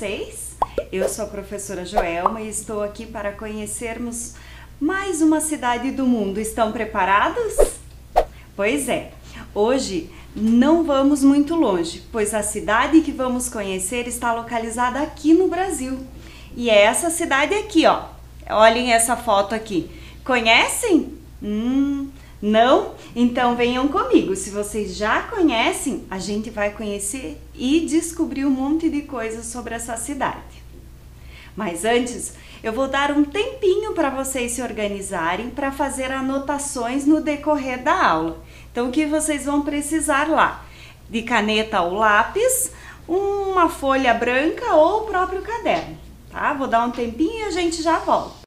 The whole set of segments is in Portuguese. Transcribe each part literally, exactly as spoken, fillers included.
vocês? Eu sou a professora Joelma e estou aqui para conhecermos mais uma cidade do mundo. Estão preparados? Pois é, hoje não vamos muito longe, pois a cidade que vamos conhecer está localizada aqui no Brasil. E é essa cidade aqui, ó. Olhem essa foto aqui. Conhecem? Hum, não? Então venham comigo. Se vocês já conhecem, a gente vai conhecer e descobrir um monte de coisas sobre essa cidade. Mas antes, eu vou dar um tempinho para vocês se organizarem para fazer anotações no decorrer da aula. Então, o que vocês vão precisar lá? De caneta ou lápis, uma folha branca ou o próprio caderno, tá? Vou dar um tempinho e a gente já volta.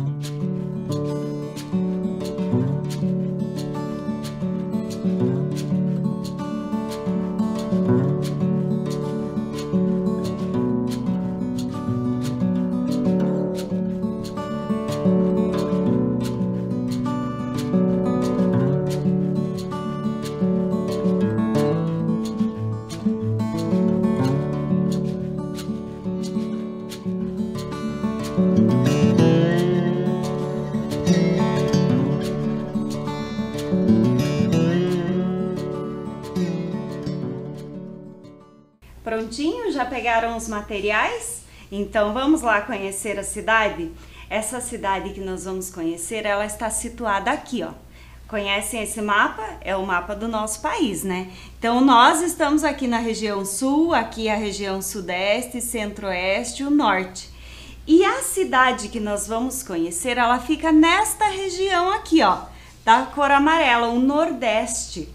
Prontinho? Já pegaram os materiais? Então vamos lá conhecer a cidade? Essa cidade que nós vamos conhecer, ela está situada aqui, ó. Conhecem esse mapa? É o mapa do nosso país, né? Então nós estamos aqui na região sul, aqui a região sudeste, centro-oeste e o norte. E a cidade que nós vamos conhecer, ela fica nesta região aqui, ó, da cor amarela, o nordeste.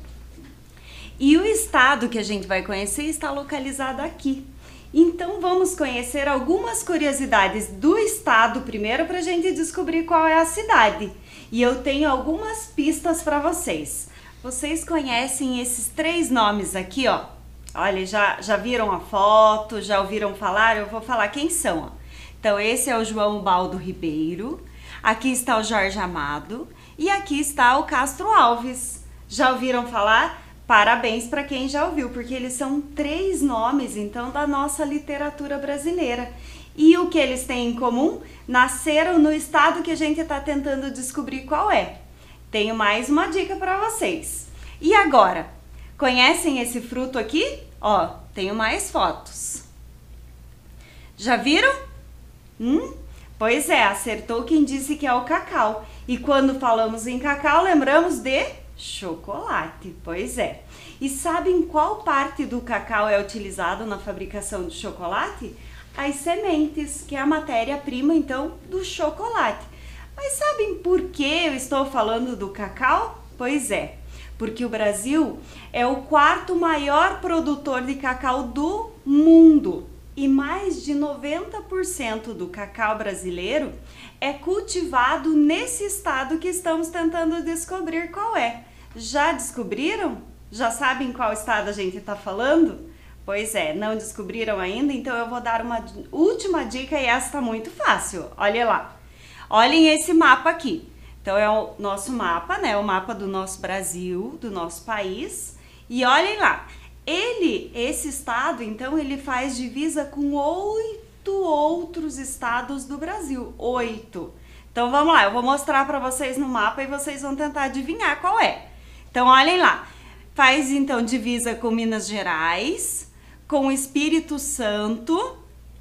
E o estado que a gente vai conhecer está localizado aqui. Então vamos conhecer algumas curiosidades do estado primeiro para a gente descobrir qual é a cidade. E eu tenho algumas pistas para vocês. Vocês conhecem esses três nomes aqui, ó? Olha, já, já viram a foto, já ouviram falar? Eu vou falar quem são, ó. Então esse é o João Baldo Ribeiro, aqui está o Jorge Amado e aqui está o Castro Alves. Já ouviram falar? Parabéns para quem já ouviu, porque eles são três nomes, então, da nossa literatura brasileira. E o que eles têm em comum? Nasceram no estado que a gente está tentando descobrir qual é. Tenho mais uma dica para vocês. E agora? Conhecem esse fruto aqui? Ó, tenho mais fotos. Já viram? Hum? Pois é, acertou quem disse que é o cacau. E quando falamos em cacau, lembramos de chocolate, pois é. E sabem qual parte do cacau é utilizado na fabricação de chocolate? As sementes, que é a matéria-prima, então, do chocolate. Mas sabem por que eu estou falando do cacau? Pois é, porque o Brasil é o quarto maior produtor de cacau do mundo. E mais de noventa por cento do cacau brasileiro é cultivado nesse estado que estamos tentando descobrir qual é. Já descobriram? Já sabem qual estado a gente está falando? Pois é, não descobriram ainda? Então eu vou dar uma última dica e essa está muito fácil. Olha lá. Olhem esse mapa aqui. Então é o nosso mapa, né? O mapa do nosso Brasil, do nosso país. E olhem lá. Ele, esse estado, então, ele faz divisa com oito outros estados do Brasil. Oito. Então vamos lá, eu vou mostrar para vocês no mapa e vocês vão tentar adivinhar qual é. Então olhem lá, faz então divisa com Minas Gerais, com Espírito Santo,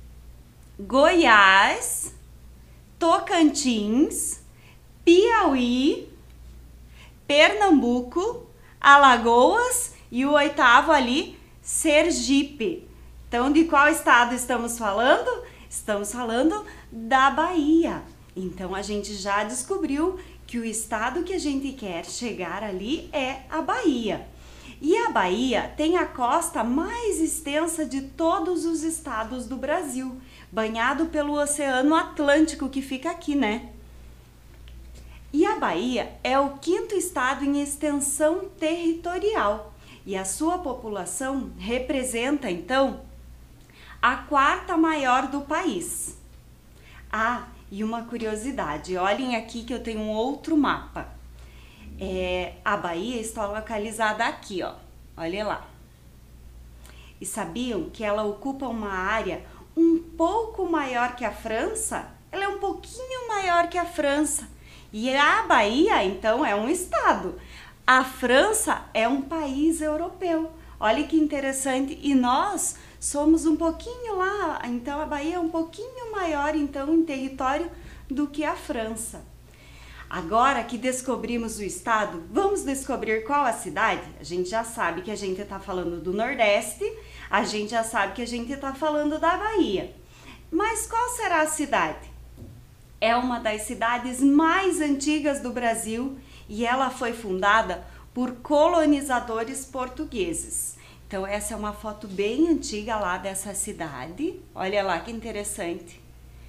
Goiás, Tocantins, Piauí, Pernambuco, Alagoas e o oitavo ali, Sergipe. Então de qual estado estamos falando? Estamos falando da Bahia. Então a gente já descobriu que o estado que a gente quer chegar ali é a Bahia. E a Bahia tem a costa mais extensa de todos os estados do Brasil, banhado pelo Oceano Atlântico que fica aqui, né? E a Bahia é o quinto estado em extensão territorial e a sua população representa, então, a quarta maior do país. Ah, e uma curiosidade, olhem aqui que eu tenho um outro mapa. É, a Bahia está localizada aqui, ó. Olha lá. E sabiam que ela ocupa uma área um pouco maior que a França, ela é um pouquinho maior que a França. E a Bahia, então, é um estado. A França é um país europeu. Olha que interessante. E nós somos um pouquinho lá, então a Bahia é um pouquinho maior, então, em território do que a França. Agora que descobrimos o estado, vamos descobrir qual a cidade? A gente já sabe que a gente está falando do Nordeste, a gente já sabe que a gente está falando da Bahia. Mas qual será a cidade? É uma das cidades mais antigas do Brasil e ela foi fundada por colonizadores portugueses. Então essa é uma foto bem antiga lá dessa cidade. Olha lá que interessante.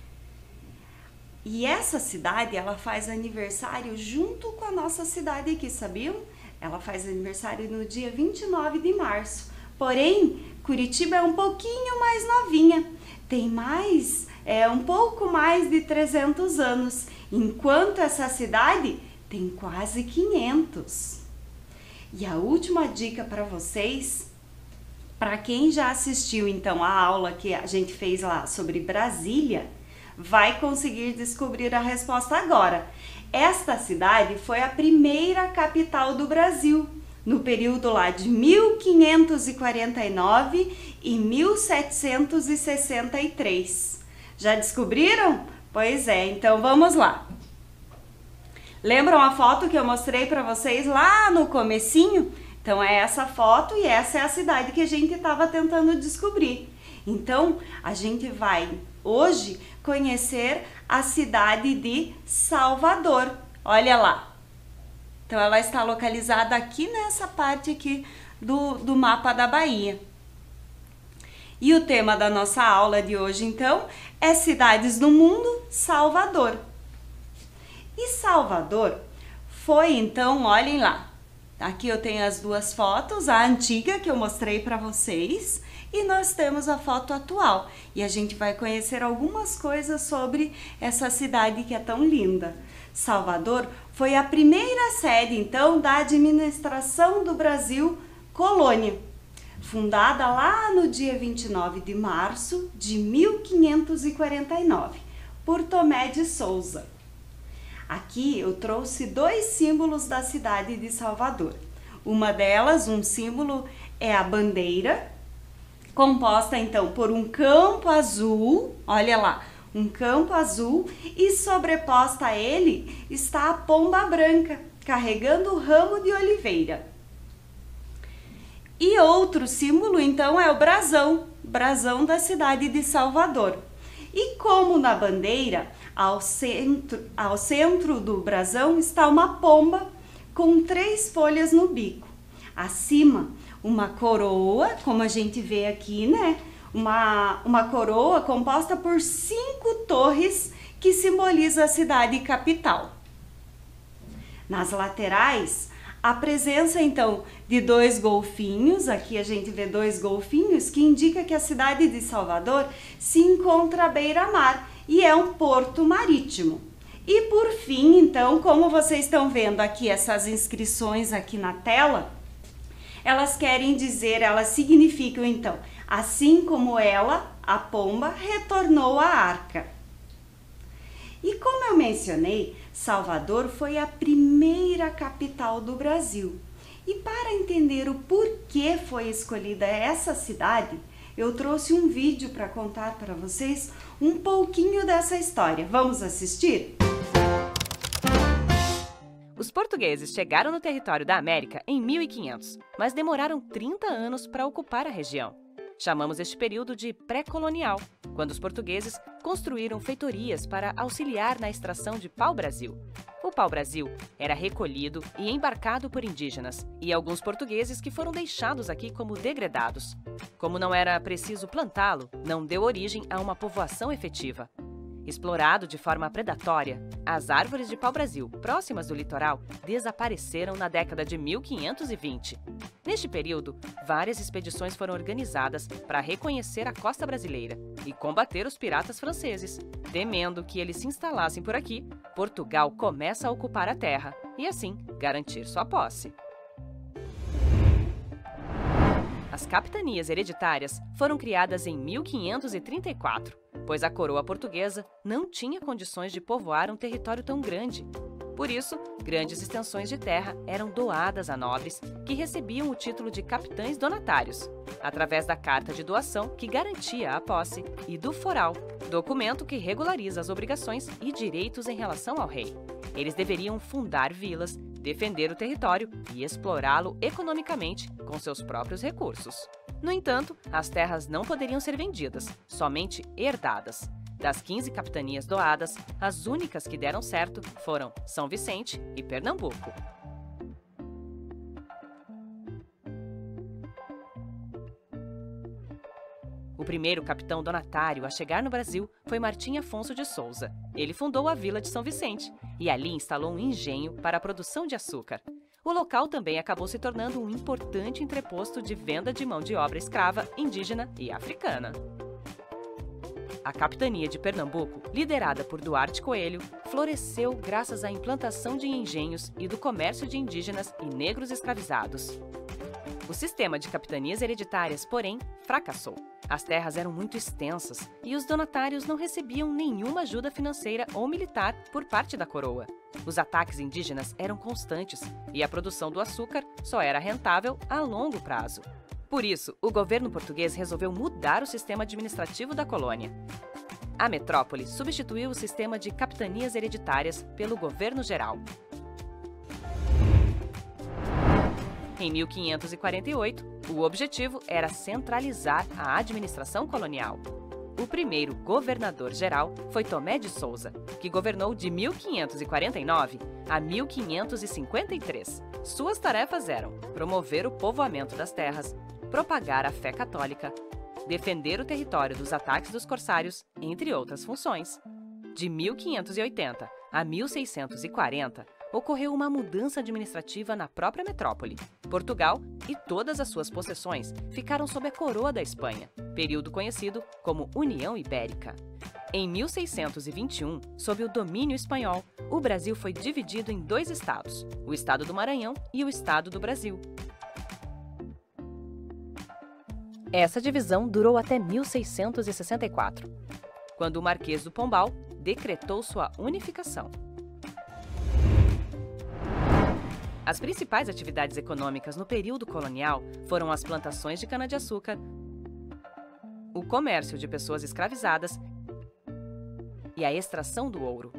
E essa cidade, ela faz aniversário junto com a nossa cidade aqui, sabiam? Ela faz aniversário no dia vinte e nove de março. Porém, Curitiba é um pouquinho mais novinha. Tem mais, é um pouco mais de trezentos anos, enquanto essa cidade tem quase quinhentos. E a última dica para vocês, para quem já assistiu então a aula que a gente fez lá sobre Brasília, vai conseguir descobrir a resposta agora. Esta cidade foi a primeira capital do Brasil, no período lá de mil quinhentos e quarenta e nove e mil setecentos e sessenta e três. Já descobriram? Pois é, então vamos lá. Lembram a foto que eu mostrei para vocês lá no comecinho? Então é essa foto e essa é a cidade que a gente estava tentando descobrir. Então a gente vai hoje conhecer a cidade de Salvador. Olha lá. Então ela está localizada aqui nessa parte aqui do, do mapa da Bahia. E o tema da nossa aula de hoje então é Cidades do Mundo, Salvador. E Salvador foi então, olhem lá. Aqui eu tenho as duas fotos, a antiga que eu mostrei para vocês e nós temos a foto atual. E a gente vai conhecer algumas coisas sobre essa cidade que é tão linda. Salvador foi a primeira sede, então, da administração do Brasil colônia, fundada lá no dia vinte e nove de março de mil quinhentos e quarenta e nove, por Tomé de Souza. Aqui eu trouxe dois símbolos da cidade de Salvador. Uma delas, um símbolo, é a bandeira, composta então por um campo azul, olha lá, um campo azul, e sobreposta a ele está a pomba branca, carregando o ramo de oliveira. E outro símbolo então é o brasão, brasão da cidade de Salvador. E como na bandeira, ao centro, ao centro do brasão está uma pomba com três folhas no bico. Acima, uma coroa, como a gente vê aqui, né? Uma, uma coroa composta por cinco torres que simboliza a cidade capital. Nas laterais, a presença então de dois golfinhos, aqui a gente vê dois golfinhos, que indica que a cidade de Salvador se encontra à beira-mar e é um porto marítimo. E por fim, então, como vocês estão vendo aqui essas inscrições aqui na tela, elas querem dizer, elas significam então, assim como ela, a pomba, retornou à arca. E como eu mencionei, Salvador foi a primeira capital do Brasil. E para entender o porquê foi escolhida essa cidade, eu trouxe um vídeo para contar para vocês um pouquinho dessa história. Vamos assistir? Os portugueses chegaram no território da América em mil e quinhentos, mas demoraram trinta anos para ocupar a região. Chamamos este período de pré-colonial, quando os portugueses construíram feitorias para auxiliar na extração de pau-brasil. O pau-brasil era recolhido e embarcado por indígenas e alguns portugueses que foram deixados aqui como degredados. Como não era preciso plantá-lo, não deu origem a uma povoação efetiva. Explorado de forma predatória, as árvores de pau-brasil próximas do litoral desapareceram na década de mil quinhentos e vinte. Neste período, várias expedições foram organizadas para reconhecer a costa brasileira e combater os piratas franceses. Temendo que eles se instalassem por aqui, Portugal começa a ocupar a terra e, assim, garantir sua posse. As capitanias hereditárias foram criadas em mil quinhentos e trinta e quatro, pois a coroa portuguesa não tinha condições de povoar um território tão grande. Por isso, grandes extensões de terra eram doadas a nobres, que recebiam o título de capitães donatários, através da carta de doação que garantia a posse, e do foral, documento que regulariza as obrigações e direitos em relação ao rei. Eles deveriam fundar vilas, defender o território e explorá-lo economicamente com seus próprios recursos. No entanto, as terras não poderiam ser vendidas, somente herdadas. Das quinze capitanias doadas, as únicas que deram certo foram São Vicente e Pernambuco. O primeiro capitão donatário a chegar no Brasil foi Martim Afonso de Souza. Ele fundou a Vila de São Vicente e ali instalou um engenho para a produção de açúcar. O local também acabou se tornando um importante entreposto de venda de mão de obra escrava, indígena e africana. A capitania de Pernambuco, liderada por Duarte Coelho, floresceu graças à implantação de engenhos e do comércio de indígenas e negros escravizados. O sistema de capitanias hereditárias, porém, fracassou. As terras eram muito extensas e os donatários não recebiam nenhuma ajuda financeira ou militar por parte da coroa. Os ataques indígenas eram constantes e a produção do açúcar só era rentável a longo prazo. Por isso, o governo português resolveu mudar o sistema administrativo da colônia. A metrópole substituiu o sistema de capitanias hereditárias pelo governo geral. Em mil quinhentos e quarenta e oito, o objetivo era centralizar a administração colonial. O primeiro governador-geral foi Tomé de Souza, que governou de mil quinhentos e quarenta e nove a mil quinhentos e cinquenta e três. Suas tarefas eram promover o povoamento das terras, propagar a fé católica, defender o território dos ataques dos corsários, entre outras funções. De mil quinhentos e oitenta a mil seiscentos e quarenta, ocorreu uma mudança administrativa na própria metrópole. Portugal e todas as suas possessões ficaram sob a coroa da Espanha, período conhecido como União Ibérica. Em mil seiscentos e vinte e um, sob o domínio espanhol, o Brasil foi dividido em dois estados, o Estado do Maranhão e o Estado do Brasil. Essa divisão durou até mil seiscentos e sessenta e quatro, quando o Marquês do Pombal decretou sua unificação. As principais atividades econômicas no período colonial foram as plantações de cana-de-açúcar, o comércio de pessoas escravizadas e a extração do ouro.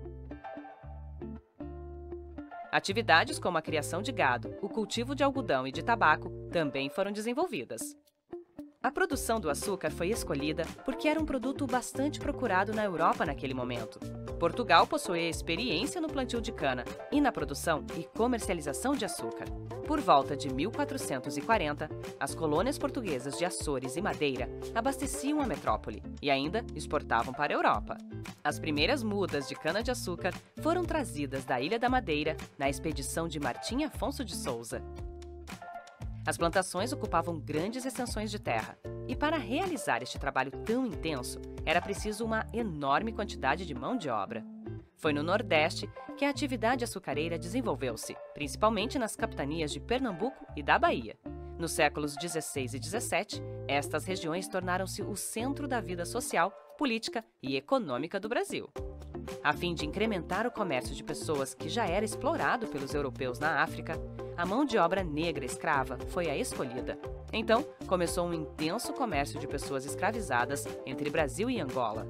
Atividades como a criação de gado, o cultivo de algodão e de tabaco também foram desenvolvidas. A produção do açúcar foi escolhida porque era um produto bastante procurado na Europa naquele momento. Portugal possuía experiência no plantio de cana e na produção e comercialização de açúcar. Por volta de mil quatrocentos e quarenta, as colônias portuguesas de Açores e Madeira abasteciam a metrópole e ainda exportavam para a Europa. As primeiras mudas de cana-de-açúcar foram trazidas da Ilha da Madeira na expedição de Martim Afonso de Souza. As plantações ocupavam grandes extensões de terra, e para realizar este trabalho tão intenso, era preciso uma enorme quantidade de mão de obra. Foi no Nordeste que a atividade açucareira desenvolveu-se, principalmente nas capitanias de Pernambuco e da Bahia. Nos séculos dezesseis e dezessete, estas regiões tornaram-se o centro da vida social, política e econômica do Brasil. A fim de incrementar o comércio de pessoas que já era explorado pelos europeus na África, a mão de obra negra escrava foi a escolhida. Então, começou um intenso comércio de pessoas escravizadas entre Brasil e Angola.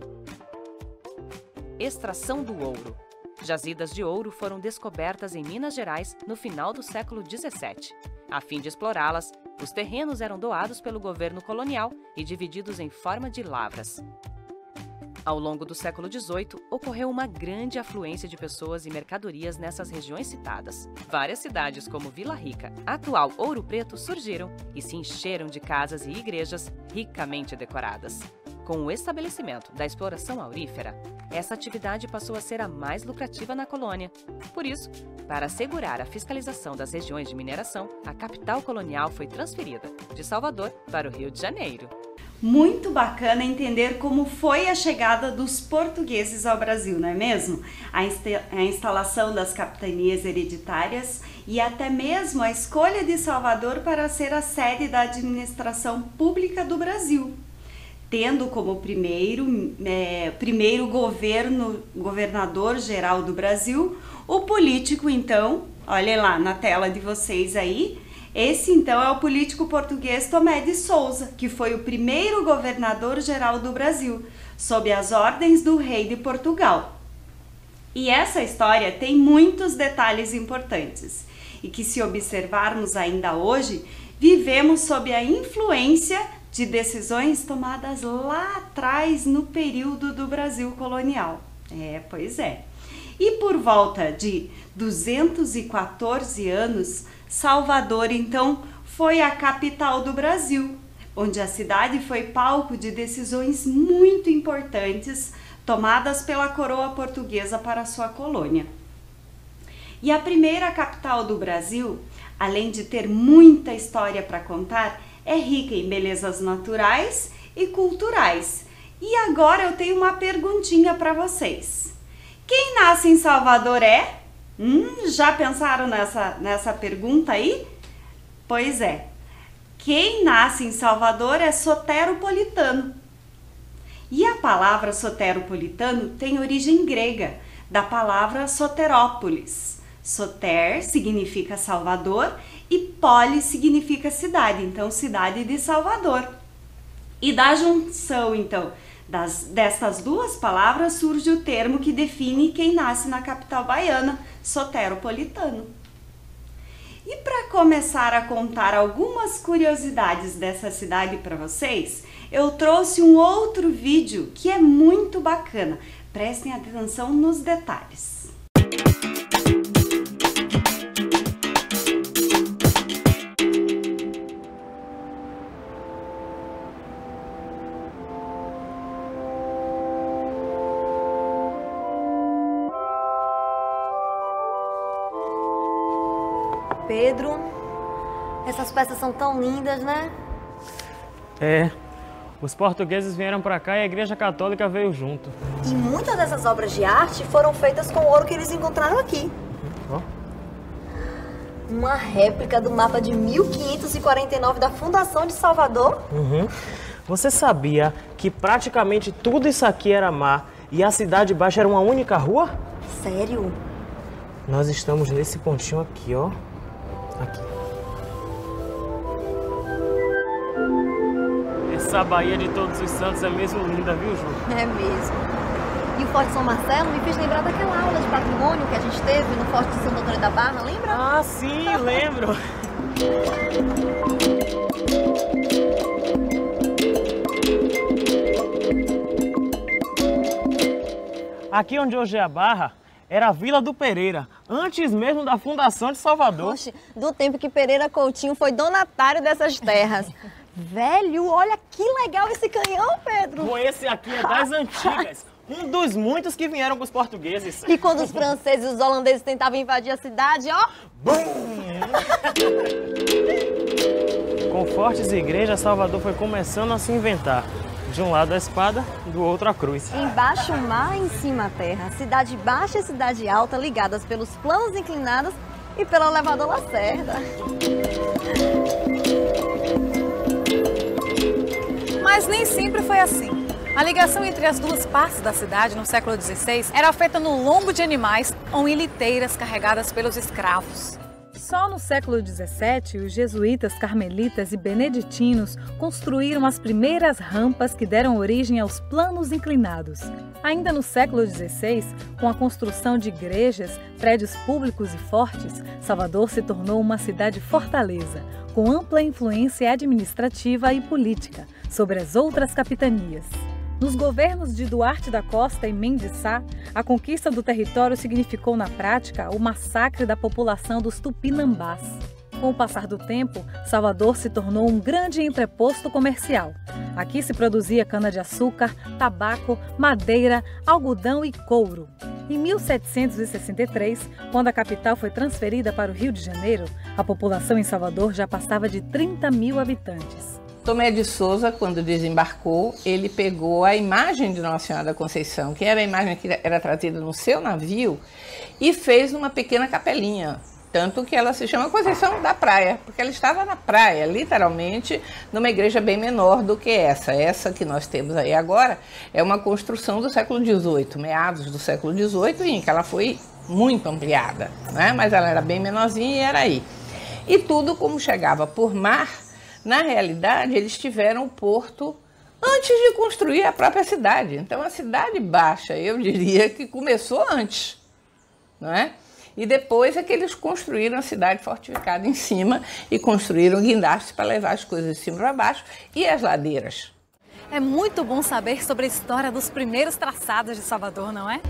Extração do ouro. Jazidas de ouro foram descobertas em Minas Gerais no final do século dezessete. A fim de explorá-las, os terrenos eram doados pelo governo colonial e divididos em forma de lavras. Ao longo do século dezoito, ocorreu uma grande afluência de pessoas e mercadorias nessas regiões citadas. Várias cidades como Vila Rica, atual Ouro Preto, surgiram e se encheram de casas e igrejas ricamente decoradas. Com o estabelecimento da exploração aurífera, essa atividade passou a ser a mais lucrativa na colônia. Por isso, para assegurar a fiscalização das regiões de mineração, a capital colonial foi transferida de Salvador para o Rio de Janeiro. Muito bacana entender como foi a chegada dos portugueses ao Brasil, não é mesmo? A, insta a instalação das capitanias hereditárias e até mesmo a escolha de Salvador para ser a sede da administração pública do Brasil, tendo como primeiro, é, primeiro governo, governador geral do Brasil, o político então, olhem lá na tela de vocês aí, esse então é o político português Tomé de Souza, que foi o primeiro governador geral do Brasil, sob as ordens do rei de Portugal. E essa história tem muitos detalhes importantes, e que se observarmos ainda hoje, vivemos sob a influência de decisões tomadas lá atrás no período do Brasil colonial. É, pois é. E por volta de duzentos e quatorze anos, Salvador, então, foi a capital do Brasil, onde a cidade foi palco de decisões muito importantes tomadas pela coroa portuguesa para sua colônia. E a primeira capital do Brasil, além de ter muita história para contar, é rica em belezas naturais e culturais. E agora eu tenho uma perguntinha para vocês. Quem nasce em Salvador é? Hum, já pensaram nessa, nessa pergunta aí? Pois é, quem nasce em Salvador é soteropolitano. E a palavra soteropolitano tem origem grega, da palavra soterópolis. Soter significa Salvador e polis significa cidade, então cidade de Salvador. E da junção, então, das, dessas duas palavras surge o termo que define quem nasce na capital baiana, soteropolitano. E para começar a contar algumas curiosidades dessa cidade para vocês, eu trouxe um outro vídeo que é muito bacana. Prestem atenção nos detalhes. Pedro, essas peças são tão lindas, né? É, os portugueses vieram pra cá e a Igreja Católica veio junto. E muitas dessas obras de arte foram feitas com o ouro que eles encontraram aqui. Ó. Uma réplica do mapa de mil quinhentos e quarenta e nove da Fundação de Salvador. Uhum. Você sabia que praticamente tudo isso aqui era mar e a Cidade Baixa era uma única rua? Sério? Nós estamos nesse pontinho aqui, ó. Aqui. Essa Baía de Todos os Santos é mesmo linda, viu, Ju? É mesmo. E o Forte São Marcelo me fez lembrar daquela aula de patrimônio que a gente teve no Forte de Santo Antônio da Barra, lembra? Ah, sim, lembro. Aqui onde hoje é a Barra, era a Vila do Pereira, antes mesmo da fundação de Salvador. Oxe, do tempo que Pereira Coutinho foi donatário dessas terras. Velho, olha que legal esse canhão, Pedro. Com esse aqui é das antigas, um dos muitos que vieram com os portugueses. E quando os franceses e os holandeses tentavam invadir a cidade, ó... Bum! Com fortes e igrejas, Salvador foi começando a se inventar. De um lado a espada, do outro a cruz. Embaixo o mar, em cima a terra. Cidade baixa e cidade alta ligadas pelos planos inclinados e pelo elevador Lacerda. Mas nem sempre foi assim. A ligação entre as duas partes da cidade no século dezesseis era feita no lombo de animais ou em liteiras carregadas pelos escravos. Só no século dezessete, os jesuítas, carmelitas e beneditinos construíram as primeiras rampas que deram origem aos planos inclinados. Ainda no século dezesseis, com a construção de igrejas, prédios públicos e fortes, Salvador se tornou uma cidade fortaleza, com ampla influência administrativa e política sobre as outras capitanias. Nos governos de Duarte da Costa e Mendes Sá, a conquista do território significou na prática o massacre da população dos Tupinambás. Com o passar do tempo, Salvador se tornou um grande entreposto comercial. Aqui se produzia cana-de-açúcar, tabaco, madeira, algodão e couro. Em mil setecentos e sessenta e três, quando a capital foi transferida para o Rio de Janeiro, a população em Salvador já passava de trinta mil habitantes. Tomé de Souza, quando desembarcou, ele pegou a imagem de Nossa Senhora da Conceição, que era a imagem que era trazida no seu navio, e fez uma pequena capelinha. Tanto que ela se chama Conceição da Praia, porque ela estava na praia, literalmente, numa igreja bem menor do que essa. Essa que nós temos aí agora é uma construção do século dezoito, meados do século dezoito, em que ela foi muito ampliada, né? Mas ela era bem menorzinha e era aí. E tudo como chegava por mar, na realidade eles tiveram o porto antes de construir a própria cidade. Então a Cidade Baixa, eu diria que começou antes, não é? E depois é que eles construíram a cidade fortificada em cima e construíram guindastes para levar as coisas de cima para baixo e as ladeiras. É muito bom saber sobre a história dos primeiros traçados de Salvador, não é?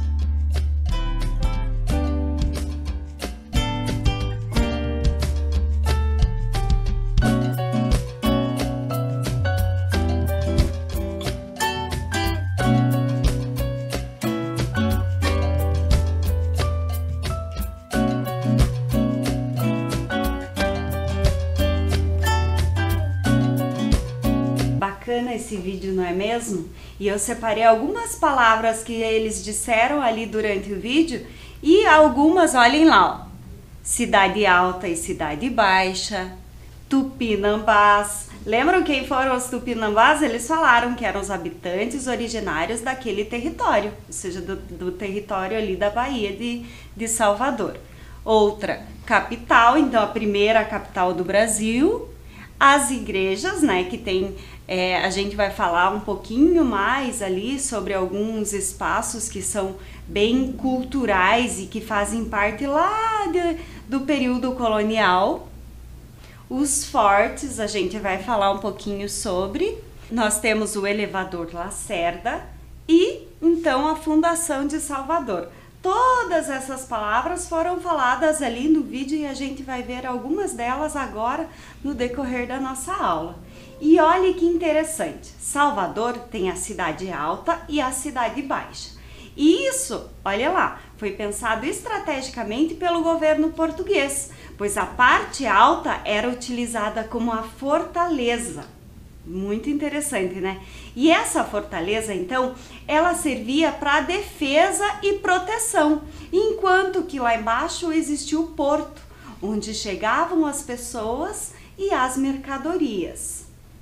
Bacana esse vídeo, não é mesmo? E eu separei algumas palavras que eles disseram ali durante o vídeo e algumas, olhem lá, ó. Cidade Alta e Cidade Baixa, Tupinambás. Lembram quem foram os Tupinambás? Eles falaram que eram os habitantes originários daquele território, ou seja, do, do território ali da Baía de, de Salvador. Outra, capital, então a primeira capital do Brasil. As igrejas, né, que tem, é, a gente vai falar um pouquinho mais ali sobre alguns espaços que são bem culturais e que fazem parte lá de, do período colonial. Os fortes, a gente vai falar um pouquinho sobre. Nós temos o elevador Lacerda e, então, a fundação de Salvador. Todas essas palavras foram faladas ali no vídeo e a gente vai ver algumas delas agora no decorrer da nossa aula. E olha que interessante, Salvador tem a Cidade Alta e a Cidade Baixa. E isso, olha lá, foi pensado estrategicamente pelo governo português, pois a parte alta era utilizada como a fortaleza. Muito interessante, né? E essa fortaleza, então, ela servia para defesa e proteção, enquanto que lá embaixo existia o porto, onde chegavam as pessoas e as mercadorias.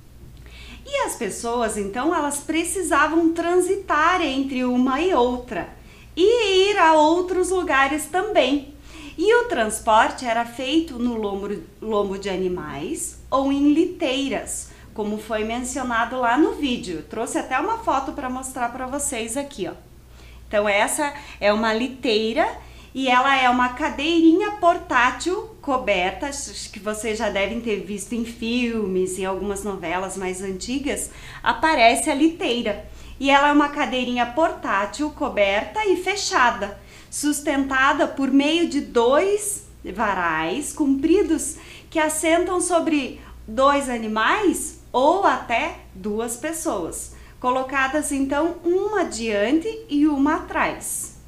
E as pessoas, então, elas precisavam transitar entre uma e outra e ir a outros lugares também. E o transporte era feito no lombo, lombo de animais ou em liteiras, como foi mencionado lá no vídeo. Eu trouxe até uma foto para mostrar para vocês aqui, ó. Então essa é uma liteira e ela é uma cadeirinha portátil coberta, acho que vocês já devem ter visto em filmes, em algumas novelas mais antigas, aparece a liteira. E ela é uma cadeirinha portátil coberta e fechada, sustentada por meio de dois varais compridos que assentam sobre dois animais ou até duas pessoas, colocadas então uma adiante e uma atrás.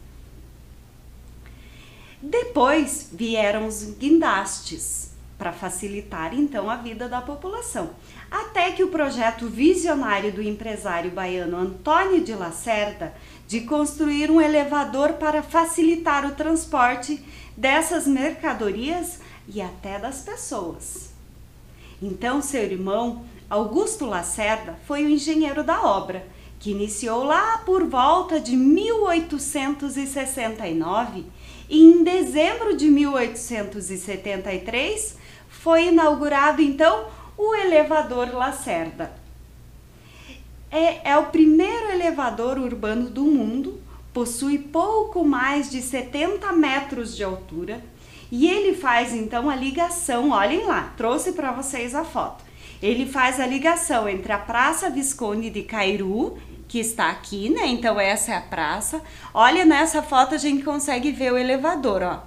Depois vieram os guindastes, para facilitar então a vida da população, até que o projeto visionário do empresário baiano Antônio de Lacerda de construir um elevador para facilitar o transporte dessas mercadorias e até das pessoas. Então seu irmão Augusto Lacerda foi o engenheiro da obra, que iniciou lá por volta de mil oitocentos e sessenta e nove e em dezembro de mil oitocentos e setenta e três foi inaugurado então o elevador Lacerda. É, é o primeiro elevador urbano do mundo, possui pouco mais de setenta metros de altura e ele faz então a ligação, olhem lá, trouxe para vocês a foto. Ele faz a ligação entre a Praça Visconde de Cairu, que está aqui, né? Então essa é a praça. Olha, nessa foto a gente consegue ver o elevador, ó.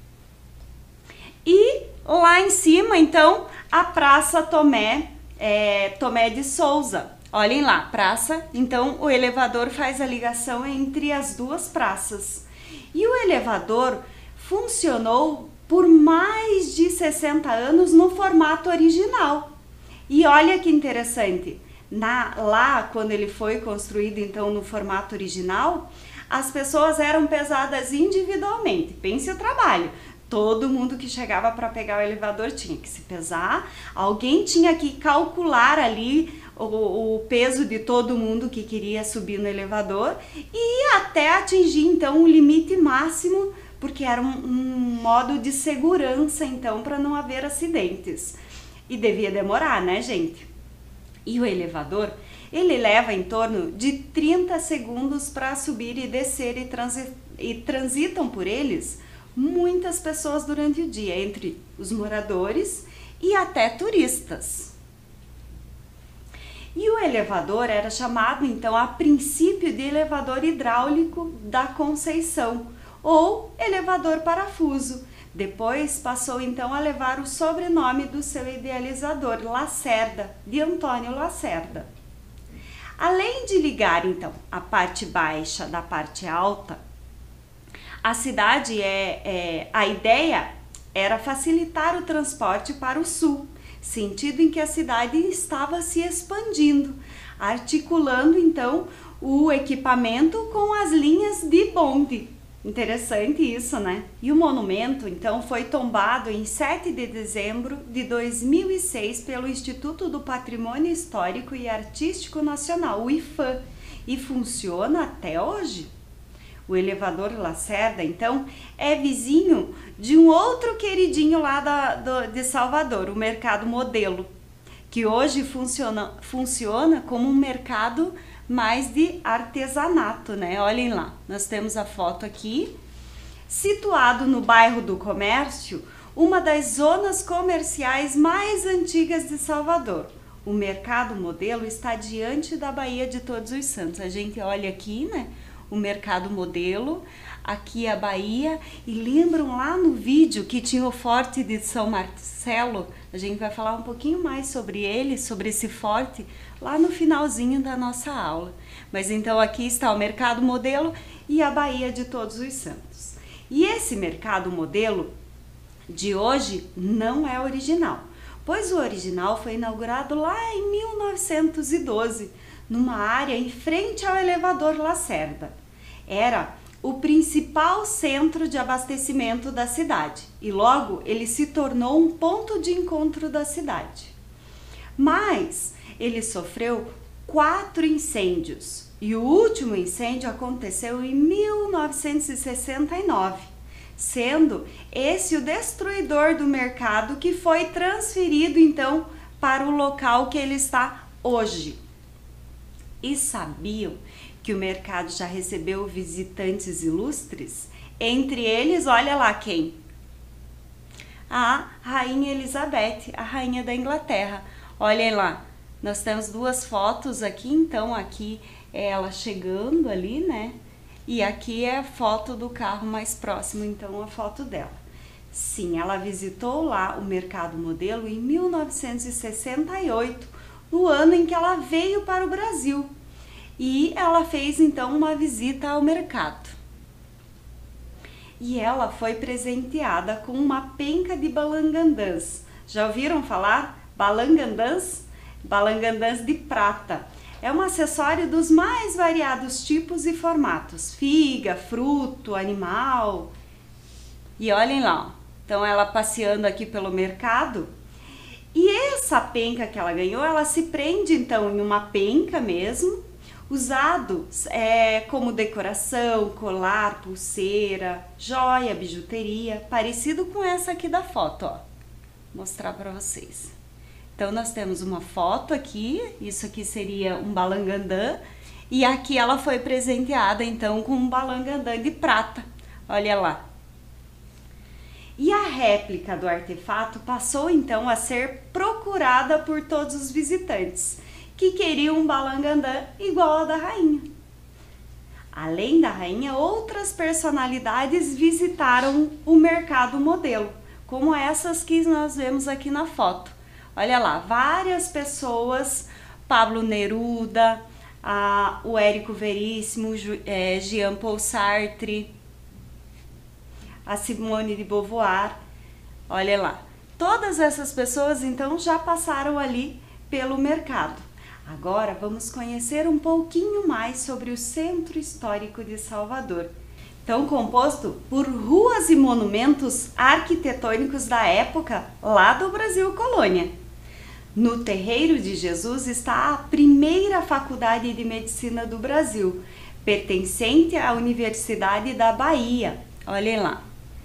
E lá em cima, então, a Praça Tomé, é, Tomé de Souza. Olhem lá, praça. Então o elevador faz a ligação entre as duas praças. E o elevador funcionou por mais de sessenta anos no formato original. E olha que interessante, na, lá quando ele foi construído então no formato original, as pessoas eram pesadas individualmente. Pense o trabalho. Todo mundo que chegava para pegar o elevador tinha que se pesar, alguém tinha que calcular ali o, o peso de todo mundo que queria subir no elevador e até atingir então o limite máximo, porque era um, um modo de segurança então para não haver acidentes. E devia demorar, né, gente? E o elevador, ele leva em torno de trinta segundos para subir e descer e, transi e transitam por eles muitas pessoas durante o dia, entre os moradores e até turistas. E o elevador era chamado então a princípio de elevador hidráulico da Conceição, ou elevador parafuso. Depois passou então a levar o sobrenome do seu idealizador, Lacerda, de Antônio Lacerda. Além de ligar então a parte baixa da parte alta, a cidade é, é a ideia era facilitar o transporte para o sul, sentido em que a cidade estava se expandindo, articulando então o equipamento com as linhas de bonde. Interessante isso, né? E o monumento, então, foi tombado em sete de dezembro de dois mil e seis pelo Instituto do Patrimônio Histórico e Artístico Nacional, o I F A M, e funciona até hoje. O elevador Lacerda, então, é vizinho de um outro queridinho lá da, do, de Salvador, o Mercado Modelo, que hoje funciona, funciona como um mercado mais de artesanato, né? Olhem lá, nós temos a foto aqui, situado no bairro do Comércio, uma das zonas comerciais mais antigas de Salvador. O Mercado Modelo está diante da Baía de Todos os Santos. A gente olha aqui, né? O Mercado Modelo, aqui a Bahia, e lembram lá no vídeo que tinha o Forte de São Marcelo? A gente vai falar um pouquinho mais sobre ele, sobre esse forte, lá no finalzinho da nossa aula. Mas então aqui está o Mercado Modelo e a Baía de Todos os Santos. E esse Mercado Modelo de hoje não é original, pois o original foi inaugurado lá em mil novecentos e doze, numa área em frente ao elevador Lacerda. Era o principal centro de abastecimento da cidade e logo ele se tornou um ponto de encontro da cidade. Mas ele sofreu quatro incêndios e o último incêndio aconteceu em mil novecentos e sessenta e nove, sendo esse o destruidor do mercado que foi transferido então para o local que ele está hoje. E sabiam que o mercado já recebeu visitantes ilustres? Entre eles, olha lá quem? A Rainha Elizabeth, a Rainha da Inglaterra. Olhem lá, nós temos duas fotos aqui, então aqui é ela chegando ali, né? E aqui é a foto do carro mais próximo, então a foto dela. Sim, ela visitou lá o Mercado Modelo em mil novecentos e sessenta e oito, no ano em que ela veio para o Brasil. E ela fez então uma visita ao mercado. E ela foi presenteada com uma penca de balangandãs. Já ouviram falar? Balangandãs? Balangandãs de prata. É um acessório dos mais variados tipos e formatos. Figa, fruto, animal. E olhem lá, ó. Então ela passeando aqui pelo mercado. E essa penca que ela ganhou, ela se prende então em uma penca mesmo, usado é, como decoração, colar, pulseira, joia, bijuteria, parecido com essa aqui da foto, ó. Vou mostrar para vocês. Então nós temos uma foto aqui, isso aqui seria um balangandã, e aqui ela foi presenteada então com um balangandã de prata, olha lá. E a réplica do artefato passou então a ser procurada por todos os visitantes, que queriam um balangandã igual ao da rainha. Além da rainha, outras personalidades visitaram o Mercado Modelo, como essas que nós vemos aqui na foto. Olha lá, várias pessoas, Pablo Neruda, a, o Érico Veríssimo, é, Jean Paul Sartre, a Simone de Beauvoir, olha lá. Todas essas pessoas então já passaram ali pelo mercado. Agora vamos conhecer um pouquinho mais sobre o Centro Histórico de Salvador. Então, composto por ruas e monumentos arquitetônicos da época lá do Brasil Colônia. No Terreiro de Jesus está a primeira faculdade de medicina do Brasil, pertencente à Universidade da Bahia. Olhem lá.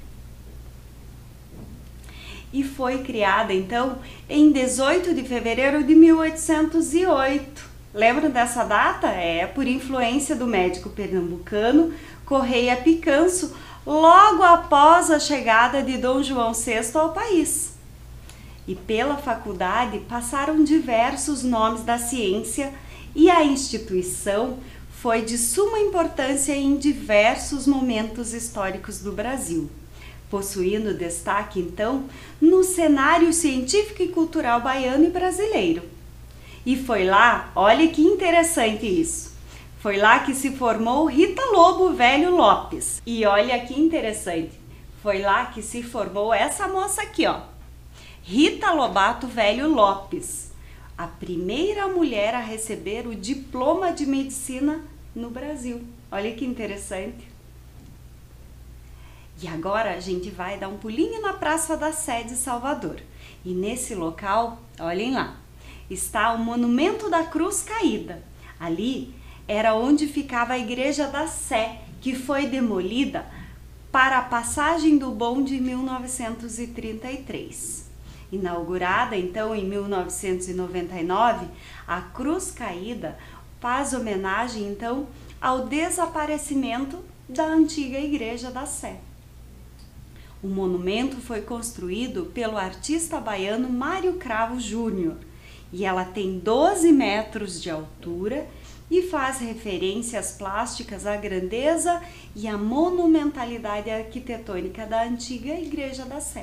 E foi criada, então, em dezoito de fevereiro de mil oitocentos e oito. Lembram dessa data? É por influência do médico pernambucano Correia Picanso, logo após a chegada de Dom João sexto ao país. E pela faculdade passaram diversos nomes da ciência e a instituição foi de suma importância em diversos momentos históricos do Brasil, possuindo destaque, então, no cenário científico e cultural baiano e brasileiro. E foi lá, olha que interessante isso, foi lá que se formou Rita Lobo Velho Lopes. E olha que interessante, foi lá que se formou essa moça aqui, ó, Rita Lobato Velho Lopes, a primeira mulher a receber o diploma de medicina no Brasil. Olha que interessante. E agora a gente vai dar um pulinho na Praça da Sé de Salvador. E nesse local, olhem lá, está o Monumento da Cruz Caída. Ali era onde ficava a Igreja da Sé, que foi demolida para a passagem do bonde em mil novecentos e trinta e três. Inaugurada então em mil novecentos e noventa e nove, a Cruz Caída faz homenagem então ao desaparecimento da antiga Igreja da Sé. O monumento foi construído pelo artista baiano Mário Cravo Júnior e ela tem doze metros de altura e faz referências plásticas à grandeza e à monumentalidade arquitetônica da antiga Igreja da Sé.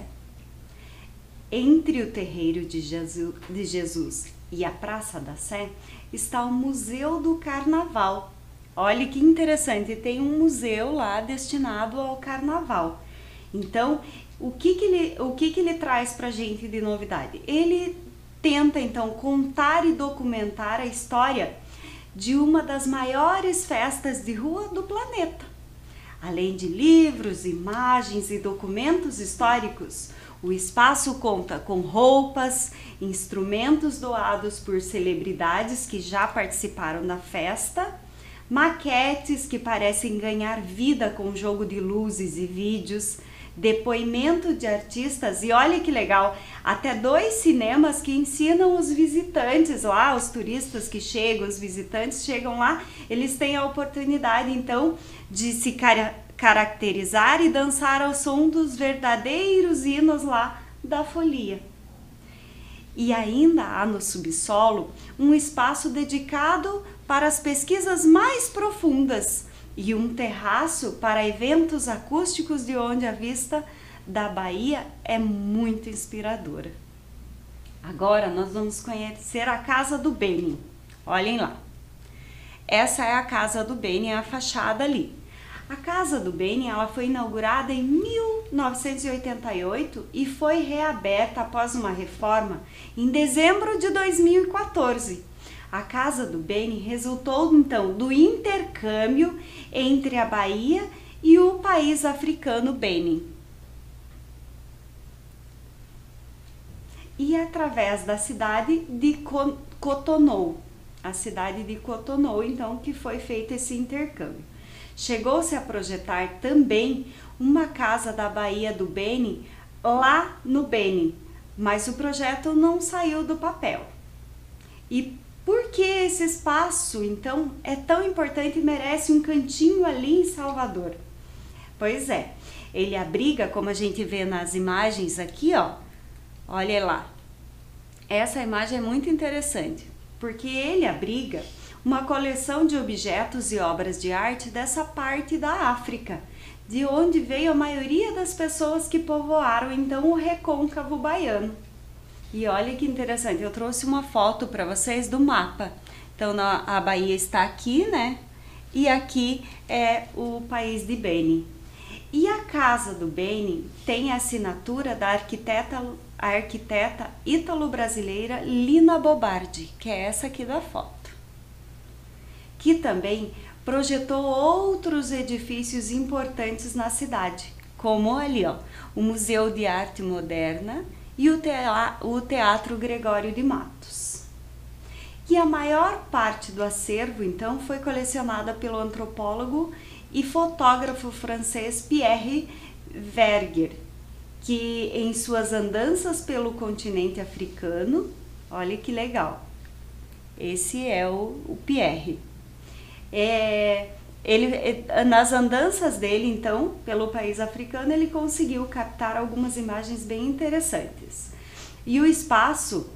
Entre o Terreiro de Jesus, de Jesus e a Praça da Sé está o Museu do Carnaval. Olha que interessante, tem um museu lá destinado ao Carnaval. Então, o que que ele, o que que ele traz para a gente de novidade? Ele tenta, então, contar e documentar a história de uma das maiores festas de rua do planeta. Além de livros, imagens e documentos históricos, o espaço conta com roupas, instrumentos doados por celebridades que já participaram da festa, maquetes que parecem ganhar vida com jogo de luzes e vídeos, depoimento de artistas e olha que legal, até dois cinemas que ensinam os visitantes lá, os turistas que chegam, os visitantes chegam lá, eles têm a oportunidade então de se car caracterizar e dançar ao som dos verdadeiros hinos lá da folia. E ainda há no subsolo um espaço dedicado para as pesquisas mais profundas e um terraço para eventos acústicos de onde a vista da Bahia é muito inspiradora. Agora nós vamos conhecer a Casa do Beni. Olhem lá. Essa é a Casa do Beni, a fachada ali. A Casa do Beni ela foi inaugurada em mil novecentos e oitenta e oito e foi reaberta após uma reforma em dezembro de dois mil e quatorze. A Casa do Beni resultou então do intercâmbio entre a Bahia e o país africano Benin. E através da cidade de Cotonou, a cidade de Cotonou, então, que foi feito esse intercâmbio. Chegou-se a projetar também uma Casa da Bahia do Beni lá no Benin, mas o projeto não saiu do papel. E por que esse espaço, então, é tão importante e merece um cantinho ali em Salvador? Pois é, ele abriga, como a gente vê nas imagens aqui, ó, olha lá. Essa imagem é muito interessante, porque ele abriga uma coleção de objetos e obras de arte dessa parte da África, de onde veio a maioria das pessoas que povoaram, então, o recôncavo baiano. E olha que interessante, eu trouxe uma foto para vocês do mapa. Então a Bahia está aqui, né? E aqui é o país de Benin. E a Casa do Beni tem a assinatura da arquiteta a arquiteta ítalo-brasileira Lina Bobardi, que é essa aqui da foto, que também projetou outros edifícios importantes na cidade, como ali, ó, o Museu de Arte Moderna e o, tea o Teatro Gregório de Matos. E a maior parte do acervo, então, foi colecionada pelo antropólogo e fotógrafo francês Pierre Verger, que em suas andanças pelo continente africano, olha que legal, esse é o, o Pierre. É, ele, nas andanças dele, então, pelo país africano, ele conseguiu captar algumas imagens bem interessantes. E o espaço,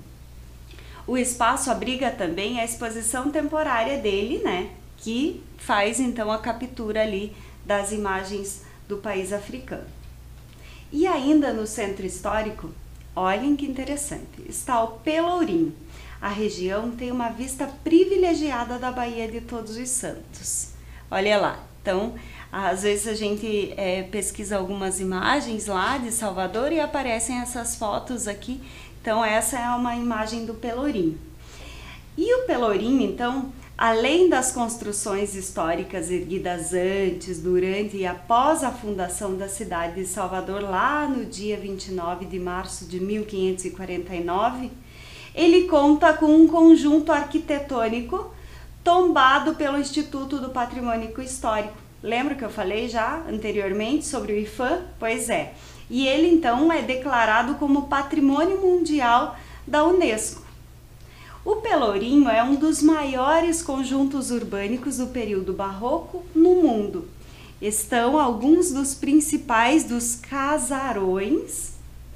o espaço abriga também a exposição temporária dele, né, que faz então a captura ali das imagens do país africano. E ainda no centro histórico, olhem que interessante, está o Pelourinho. A região tem uma vista privilegiada da Baía de Todos os Santos. Olha lá, então, às vezes a gente é, pesquisa algumas imagens lá de Salvador e aparecem essas fotos aqui. Então, essa é uma imagem do Pelourinho. E o Pelourinho, então, além das construções históricas erguidas antes, durante e após a fundação da cidade de Salvador, lá no dia vinte e nove de março de mil quinhentos e quarenta e nove, ele conta com um conjunto arquitetônico tombado pelo Instituto do Patrimônio Histórico. Lembra que eu falei já anteriormente sobre o I F A M? Pois é. E ele então é declarado como Patrimônio Mundial da Unesco. O Pelourinho é um dos maiores conjuntos urbânicos do período barroco no mundo. Estão alguns dos principais dos casarões,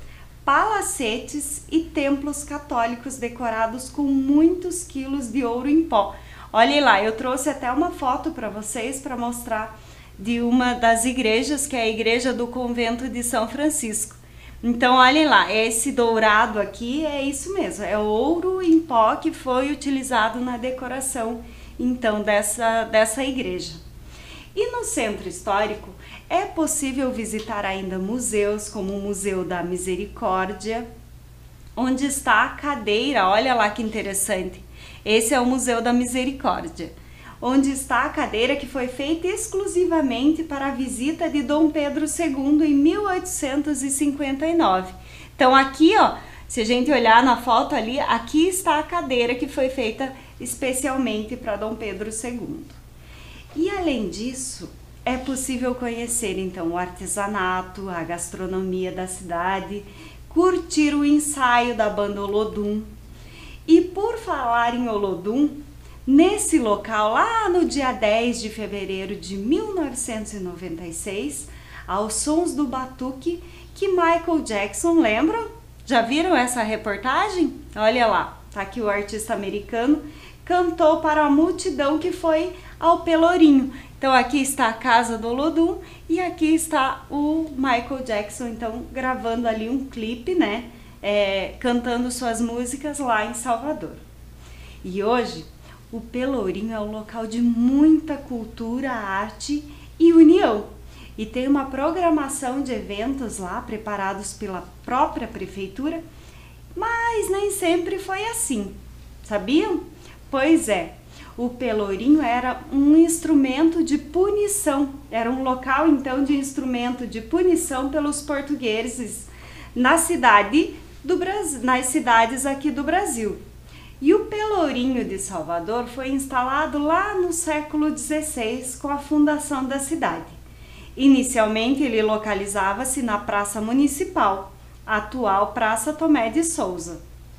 palacetes e templos católicos decorados com muitos quilos de ouro em pó. Olhem lá, eu trouxe até uma foto para vocês para mostrar de uma das igrejas, que é a igreja do convento de São Francisco. Então, olhem lá, esse dourado aqui é isso mesmo, é ouro em pó que foi utilizado na decoração, então, dessa, dessa igreja. E no centro histórico, é possível visitar ainda museus, como o Museu da Misericórdia, onde está a cadeira, olha lá que interessante, esse é o Museu da Misericórdia, onde está a cadeira que foi feita exclusivamente para a visita de Dom Pedro segundo em mil oitocentos e cinquenta e nove. Então aqui, ó, se a gente olhar na foto ali, aqui está a cadeira que foi feita especialmente para Dom Pedro segundo. E além disso, é possível conhecer então o artesanato, a gastronomia da cidade, curtir o ensaio da banda Olodum. E por falar em Olodum, nesse local, lá no dia dez de fevereiro de mil novecentos e noventa e seis, aos sons do batuque, que Michael Jackson, lembram? Já viram essa reportagem? Olha lá, tá aqui o artista americano, cantou para a multidão que foi ao Pelourinho. Então aqui está a casa do Olodum e aqui está o Michael Jackson, então gravando ali um clipe, né? É, cantando suas músicas lá em Salvador. E hoje, o Pelourinho é um local de muita cultura, arte e união. E tem uma programação de eventos lá, preparados pela própria prefeitura, mas nem sempre foi assim, sabiam? Pois é, o Pelourinho era um instrumento de punição, era um local então de instrumento de punição pelos portugueses na cidade do Brasil, nas cidades aqui do Brasil. E o Pelourinho de Salvador foi instalado lá no século dezesseis com a fundação da cidade. Inicialmente ele localizava-se na Praça Municipal, atual Praça Tomé de Souza.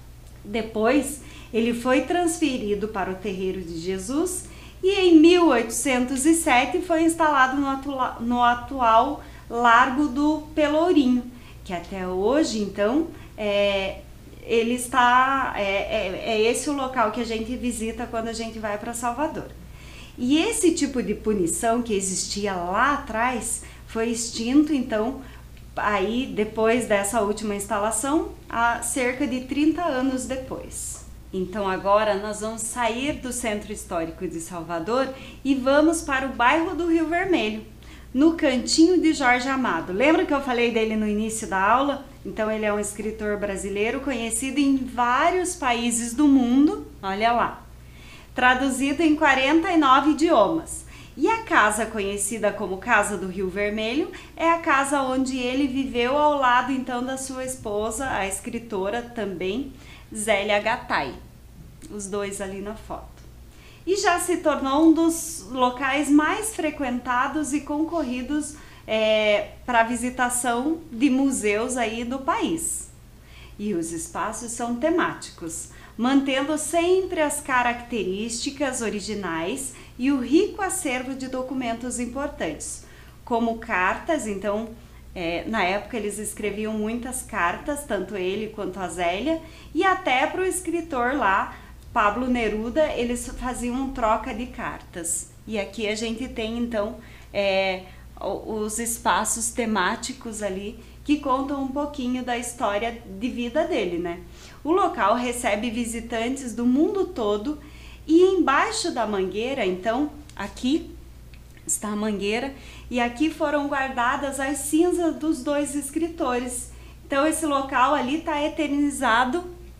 Depois ele foi transferido para o Terreiro de Jesus e em mil oitocentos e sete foi instalado no, atua no atual Largo do Pelourinho, que até hoje então é, ele está, é, é, é esse o local que a gente visita quando a gente vai para Salvador. E esse tipo de punição que existia lá atrás foi extinto, então, aí depois dessa última instalação, há cerca de trinta anos depois. Então agora nós vamos sair do Centro Histórico de Salvador e vamos para o bairro do Rio Vermelho, no Cantinho de Jorge Amado. Lembra que eu falei dele no início da aula? Então ele é um escritor brasileiro conhecido em vários países do mundo, olha lá, traduzido em quarenta e nove idiomas. E a casa conhecida como Casa do Rio Vermelho é a casa onde ele viveu ao lado então da sua esposa, a escritora também, Zélia Gattai, os dois ali na foto. E já se tornou um dos locais mais frequentados e concorridos é, para visitação de museus aí do país. E os espaços são temáticos, mantendo sempre as características originais e o rico acervo de documentos importantes, como cartas. Então, é, na época eles escreviam muitas cartas, tanto ele quanto a Zélia, e até para o escritor lá, Pablo Neruda, eles faziam troca de cartas. E aqui a gente tem então é, os espaços temáticos ali que contam um pouquinho da história de vida dele, né? O local recebe visitantes do mundo todo e embaixo da mangueira, então, aqui está a mangueira e aqui foram guardadas as cinzas dos dois escritores. Então esse local ali está eternizado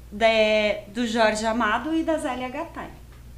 de, do Jorge Amado e da Zélia Gattai.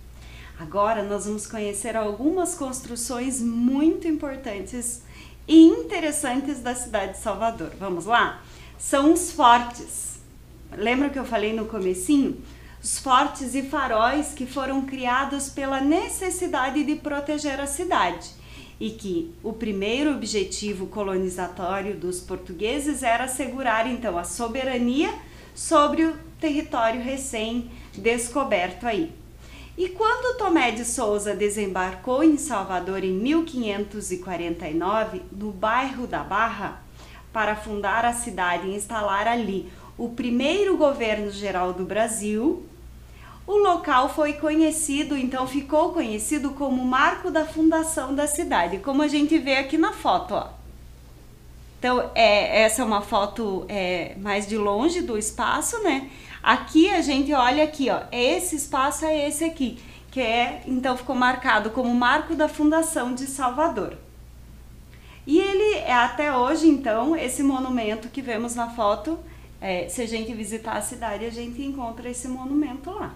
Agora nós vamos conhecer algumas construções muito importantes e interessantes da cidade de Salvador. Vamos lá? São os fortes. Lembra que eu falei no comecinho? Os fortes e faróis que foram criados pela necessidade de proteger a cidade e que o primeiro objetivo colonizatório dos portugueses era assegurar então a soberania sobre o território recém-descoberto aí. E quando Tomé de Souza desembarcou em Salvador em mil quinhentos e quarenta e nove, no bairro da Barra, para fundar a cidade e instalar ali o primeiro governo geral do Brasil, o local foi conhecido, então ficou conhecido como marco da fundação da cidade, como a gente vê aqui na foto, ó. Então, é, essa é uma foto é, mais de longe do espaço, né? Aqui a gente olha aqui, ó, esse espaço é esse aqui, que é, então ficou marcado como marco da fundação de Salvador. E ele é até hoje, então, esse monumento que vemos na foto, é, se a gente visitar a cidade, a gente encontra esse monumento lá.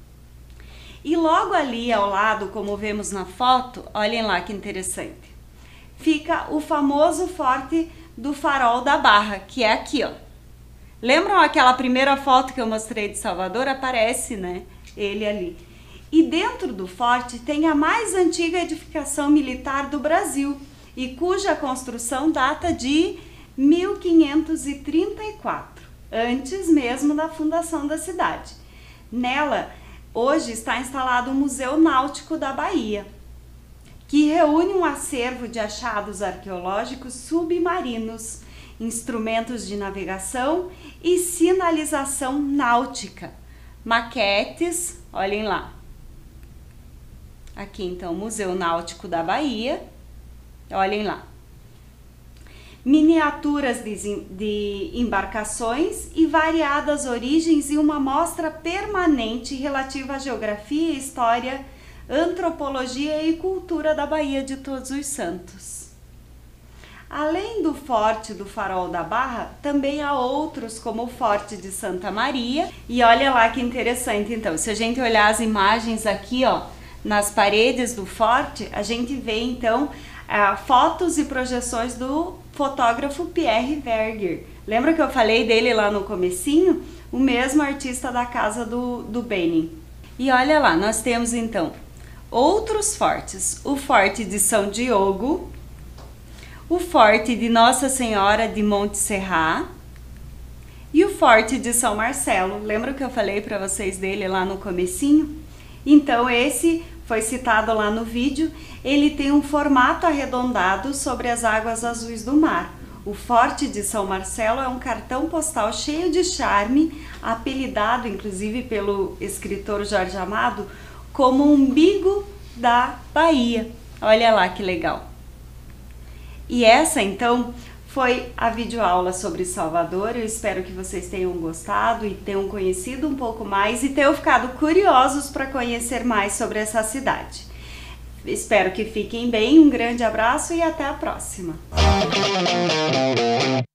E logo ali ao lado, como vemos na foto, olhem lá que interessante, fica o famoso Forte do Farol da Barra, que é aqui, ó. Lembram aquela primeira foto que eu mostrei de Salvador? Aparece, né, ele ali. E dentro do forte tem a mais antiga edificação militar do Brasil e cuja construção data de mil quinhentos e trinta e quatro, antes mesmo da fundação da cidade. Nela, hoje está instalado o Museu Náutico da Bahia, que reúne um acervo de achados arqueológicos submarinos, instrumentos de navegação e sinalização náutica, maquetes, olhem lá. Aqui então, Museu Náutico da Bahia, olhem lá. Miniaturas de, de embarcações e variadas origens e uma mostra permanente relativa à geografia, história, antropologia e cultura da Baía de Todos os Santos. Além do Forte do Farol da Barra, também há outros como o Forte de Santa Maria. E olha lá que interessante, então, se a gente olhar as imagens aqui, ó, nas paredes do forte, a gente vê então uh, fotos e projeções do fotógrafo Pierre Verger. Lembra que eu falei dele lá no comecinho? O mesmo artista da Casa do, do Benin. E olha lá, nós temos então outros fortes. O Forte de São Diogo, o Forte de Nossa Senhora de Monte Serrat e o Forte de São Marcelo. Lembra que eu falei para vocês dele lá no comecinho? Então esse foi citado lá no vídeo. Ele tem um formato arredondado sobre as águas azuis do mar. O Forte de São Marcelo é um cartão postal cheio de charme, apelidado inclusive pelo escritor Jorge Amado como o umbigo da Bahia. Olha lá que legal. E essa então foi a videoaula sobre Salvador. Eu espero que vocês tenham gostado e tenham conhecido um pouco mais e tenham ficado curiosos para conhecer mais sobre essa cidade. Espero que fiquem bem, um grande abraço e até a próxima!